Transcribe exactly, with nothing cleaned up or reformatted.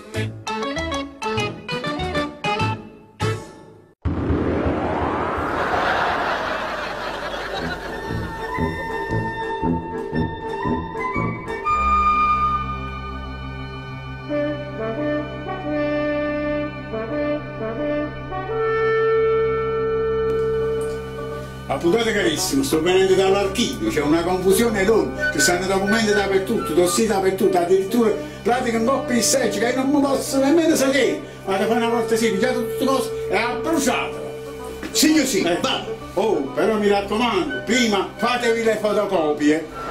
Appuntate carissimo, sto venendo dall'archivio, c'è una confusione enorme, ci stanno documenti dappertutto, dossier dappertutto, addirittura pratica un coppia di seggi che non mi posso nemmeno sapere, ma da fare una volta sì, pigiato tutte le cose e ha bruciato. Signor sì, Eh. va. Oh, però mi raccomando, prima fatevi le fotocopie.